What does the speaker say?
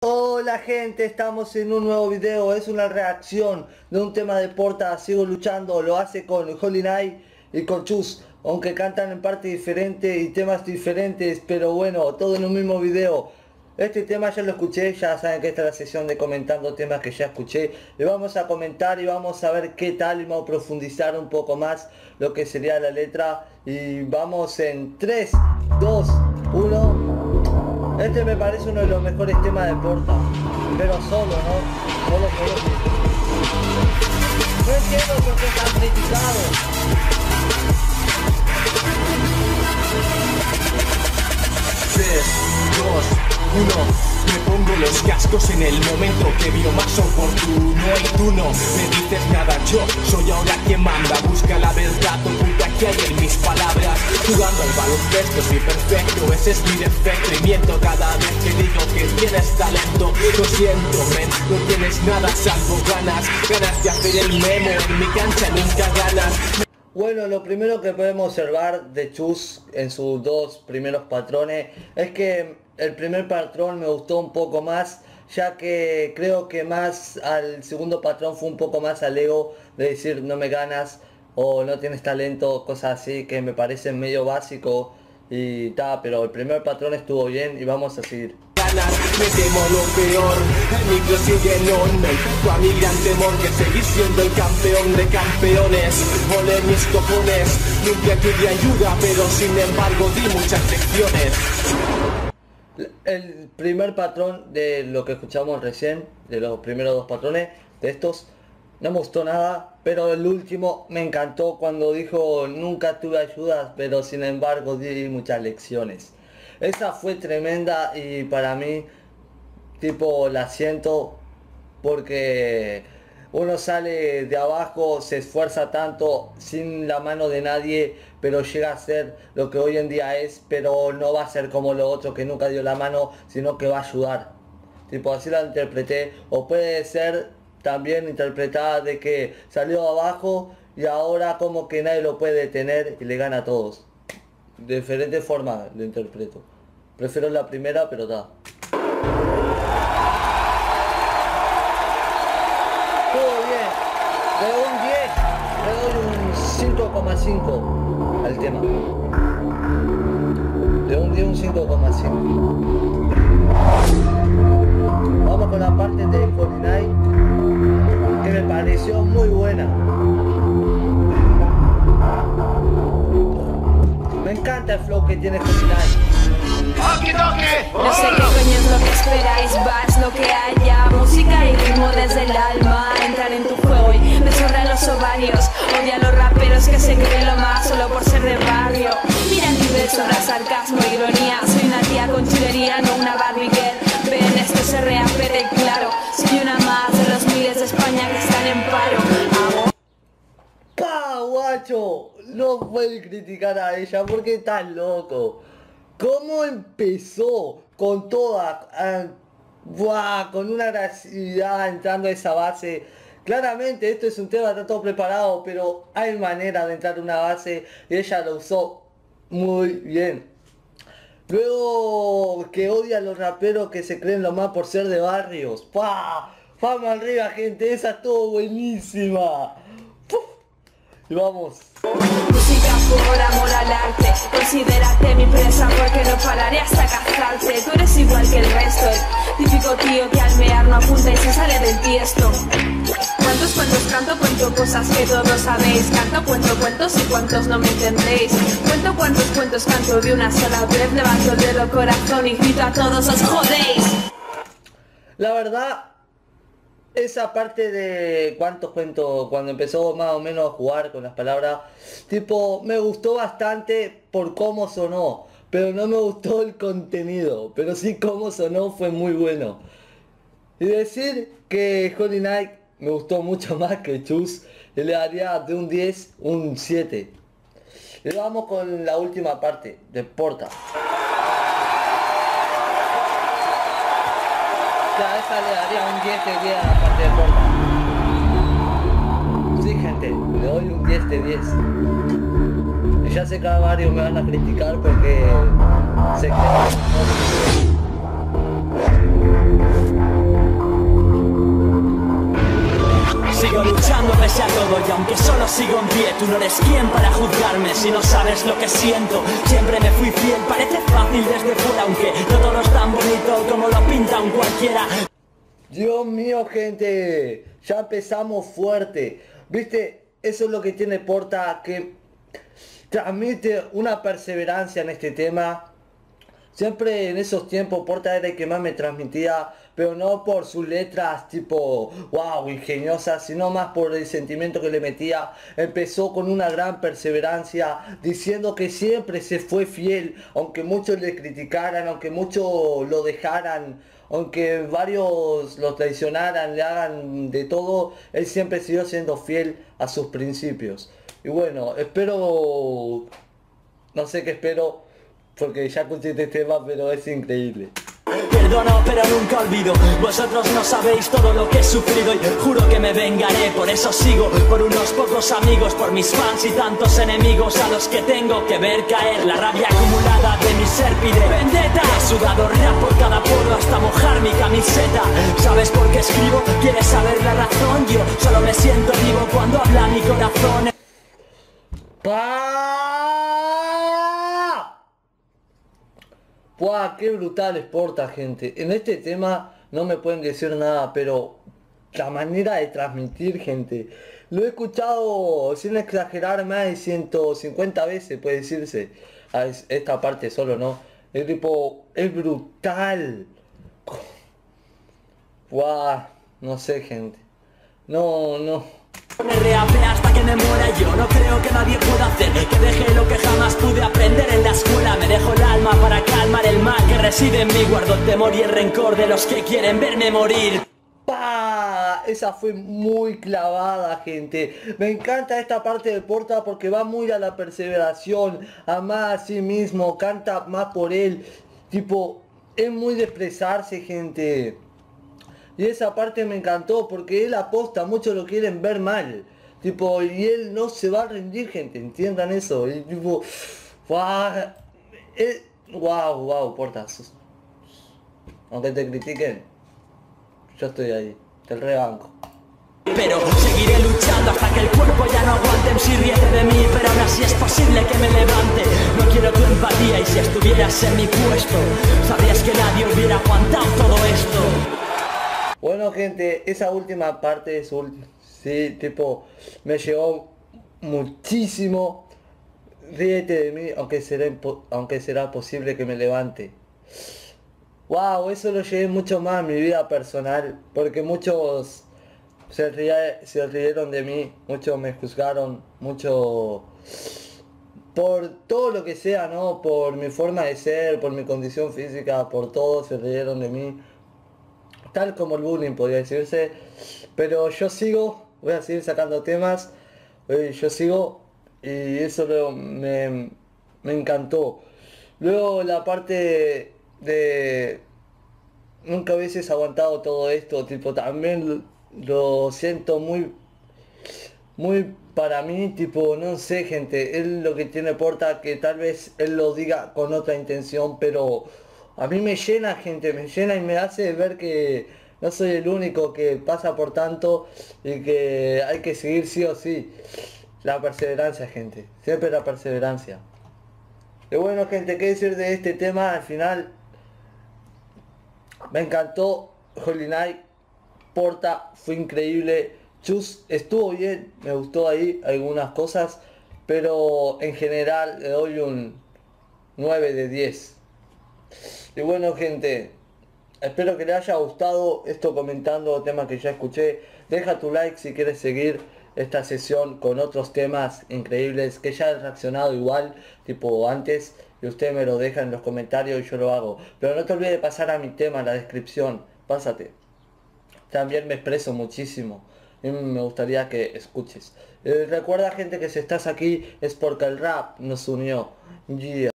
Hola gente, estamos en un nuevo video. Es una reacción de un tema de Porta, Sigo Luchando. Lo hace con Holy Night y con Chus, aunque cantan en parte diferente y temas diferentes, pero bueno, todo en un mismo video. Este tema ya lo escuché, ya saben que esta es la sesión de comentando temas que ya escuché. Le vamos a comentar y vamos a ver qué tal, y vamos a profundizar un poco más lo que sería la letra. Y vamos en 3, 2, 1... Este me parece uno de los mejores temas de Porta, pero solo, ¿no? No lo conozco. No entiendo por qué están criticados. 3, 2, 1. Me pongo los cascos en el momento que vio más oportuno. Y tú no me dices nada, yo soy ahora quien manda. Busca la verdad oculta que hay en mis palabras. Jugando al baloncesto soy perfecto, ese es mi defecto. Y miento cada vez que digo que tienes talento. Lo siento, men, no tienes nada salvo ganas. Ganas de hacer el memo, en mi cancha nunca ganas. Bueno, lo primero que podemos observar de Chus en sus dos primeros patrones es que el primer patrón me gustó un poco más, ya que creo que más al segundo patrón fue un poco más al ego de decir no me ganas o no tienes talento, cosas así que me parecen medio básico y tal, pero el primer patrón estuvo bien y vamos a seguir. Me temo lo peor, el micro sigue en on. El puto a mi gran temor que seguir siendo el campeón de campeones. Ole mis cojones, nunca tuve ayuda, pero sin embargo di muchas lecciones. El primer patrón de lo que escuchamos recién, de los primeros dos patrones de estos, no me gustó nada, pero el último me encantó cuando dijo nunca tuve ayudas, pero sin embargo di muchas lecciones. Esa fue tremenda y para mí, tipo, la siento porque uno sale de abajo, se esfuerza tanto sin la mano de nadie, pero llega a ser lo que hoy en día es, pero no va a ser como lo otro que nunca dio la mano, sino que va a ayudar. Tipo, así la interpreté. O puede ser también interpretada de que salió de abajo y ahora como que nadie lo puede detener y le gana a todos. De diferente forma lo interpreto. Prefiero la primera, pero da. Todo bien. De un 10 le doy un 5,5 al tema. De un 10 un 5,5. Vamos con la parte de Holy Night, que me pareció muy buena. Me encanta el flow que tiene Holy Night. No sé qué coño es lo que esperáis, vas lo que haya. Música y ritmo desde el alma. Entrar en tu juego y me sobran los ovarios. Odia a los raperos que se creen lo más solo por ser de barrio. Mira en nivel sobra sarcasmo e ironía. Soy una tía con chulería, no una Barbie girl. Ven, esto se reapete y claro. Soy una más de los miles de España que están en paro. ¡Pa, guacho! No puedes criticar a ella porque estás loco. ¿Cómo empezó con toda, con una agresividad entrando a esa base? Claramente esto es un tema, está todo preparado, pero hay manera de entrar a una base y ella lo usó muy bien. Luego que odia a los raperos que se creen lo más por ser de barrios. ¡Pah! ¡Vamos arriba, gente! Esa estuvo buenísima. ¡Puf! Y vamos. Música por amor al arte. Considérate mi presa porque no pararé hasta cazarte. Tú eres igual que el resto, el típico tío que al mear no apunta y se sale del tiesto. ¿Cuántos cuentos canto? Cuento cosas que todos sabéis. Canto, cuento cuentos y cuántos no me entendéis. Cuento cuántos cuentos canto de una sola vez. Levanto el dedo corazón y grito a todos os jodéis. La verdad, esa parte de cuántos cuentos, cuando empezó más o menos a jugar con las palabras, tipo, me gustó bastante por cómo sonó, pero no me gustó el contenido, pero sí cómo sonó fue muy bueno. Y decir que Holy Night me gustó mucho más que Chus, y le daría de un 10 un 7. Y vamos con la última parte de Porta. Ya, esa le daría un 10 de 10 a la parte de Porta. Sí, gente, le doy un 10 de 10. Y ya sé que varios me van a criticar porque sé que... aunque solo sigo en pie, tú no eres quien para juzgarme si no sabes lo que siento. Siempre me fui fiel, parece fácil desde fuera, aunque no todo es tan bonito como lo pintan cualquiera. Dios mío, gente, ya empezamos fuerte. ¿Viste? Eso es lo que tiene Porta, que transmite una perseverancia en este tema. Siempre en esos tiempos Porta era el que más me transmitía, pero no por sus letras tipo wow, ingeniosas, sino más por el sentimiento que le metía. Empezó con una gran perseverancia, diciendo que siempre se fue fiel, aunque muchos le criticaran, aunque muchos lo dejaran, aunque varios lo traicionaran, le hagan de todo, él siempre siguió siendo fiel a sus principios. Y bueno, espero, no sé qué espero, porque ya escuché este tema, pero es increíble. Perdono pero nunca olvido, vosotros no sabéis todo lo que he sufrido y juro que me vengaré, por eso sigo, por unos pocos amigos, por mis fans y tantos enemigos a los que tengo que ver caer. La rabia acumulada de mi ser pide vendetta, he sudado rap por cada poro hasta mojar mi camiseta. ¿Sabes por qué escribo? ¿Quieres saber la razón? Yo solo me siento vivo cuando habla mi corazón. ¡Buah! ¡Qué brutal es Porta, gente! En este tema no me pueden decir nada, pero la manera de transmitir, gente, lo he escuchado sin exagerar más de 150 veces, puede decirse. Esta parte solo, ¿no? Es tipo, es brutal. ¡Buah! No sé, gente. No. Me reapea hasta que me muera, yo no creo que nadie pueda hacer que deje lo que jamás pude aprender en la escuela. Me dejo el alma para calmar el mal que reside en mí, guardo el temor y el rencor de los que quieren verme morir. ¡Pah! Esa fue muy clavada, gente. Me encanta esta parte de Porta porque va muy a la perseveración, amar a sí mismo, canta más por él. Tipo, es muy de expresarse, gente. Y esa parte me encantó porque él aposta, muchos lo quieren ver mal. Tipo, y él no se va a rendir, gente, entiendan eso. Y tipo, wow, Porta. Aunque te critiquen, yo estoy ahí, te rebanco. Pero seguiré luchando hasta que el cuerpo ya no aguante. Si ríete de mí, pero aún así es posible que me levante. No quiero tu empatía y si estuvieras en mi puesto, sabrías que nadie hubiera aguantado todo esto. Bueno, gente, esa última parte, sí, tipo, me llegó muchísimo. Ríete de mí, aunque será posible que me levante. Wow, eso lo llevé mucho más a mi vida personal, porque muchos se rieron de mí, muchos me juzgaron, muchos por todo lo que sea, ¿no? Por mi forma de ser, por mi condición física, por todo se rieron de mí. Tal como el bullying podría decirse, pero yo sigo, voy a seguir sacando temas, yo sigo y eso luego me encantó. Luego la parte de nunca hubieses aguantado todo esto, tipo también lo siento muy para mí, tipo, no sé, gente, él lo que tiene Porta, que tal vez él lo diga con otra intención, pero a mí me llena, gente, me llena y me hace ver que no soy el único que pasa por tanto y que hay que seguir sí o sí. La perseverancia, gente, siempre la perseverancia. Y bueno, gente, qué decir de este tema. Al final me encantó Holy Night. Porta fue increíble. Chus estuvo bien, me gustó ahí algunas cosas, pero en general le doy un 9 de 10. Y bueno, gente, espero que les haya gustado esto comentando temas que ya escuché. Deja tu like si quieres seguir esta sesión con otros temas increíbles que ya he reaccionado igual, tipo antes, y usted me lo deja en los comentarios y yo lo hago. Pero no te olvides de pasar a mi tema en la descripción, pásate. También me expreso muchísimo y me gustaría que escuches. Recuerda, gente, que si estás aquí es porque el rap nos unió. Yeah.